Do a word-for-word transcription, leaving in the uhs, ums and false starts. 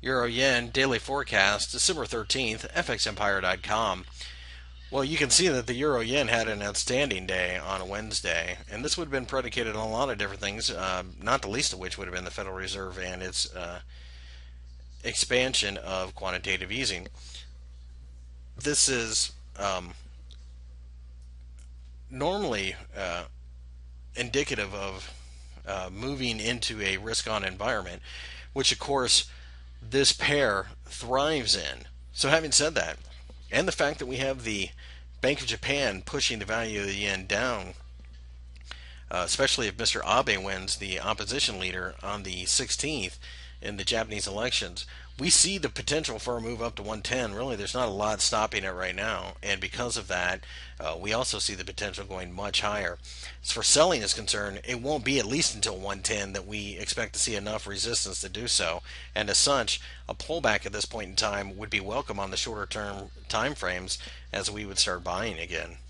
Euro Yen Daily Forecast, December thirteenth, F X Empire dot com. Well, you can see that the Euro Yen had an outstanding day on Wednesday, and this would have been predicated on a lot of different things, uh, not the least of which would have been the Federal Reserve and its uh, expansion of quantitative easing. This is um, normally uh, indicative of uh, moving into a risk on environment, which of course this pair thrives in. So, having said that, and the fact that we have the Bank of Japan pushing the value of the yen down, uh, especially if Mister Abe wins, the opposition leader, on the sixteenth in the Japanese elections, we see the potential for a move up to one ten. Really, there's not a lot stopping it right now, and because of that, uh, we also see the potential going much higher. As for selling is concerned, it won't be at least until one ten that we expect to see enough resistance to do so, and as such, a pullback at this point in time would be welcome on the shorter term time frames as we would start buying again.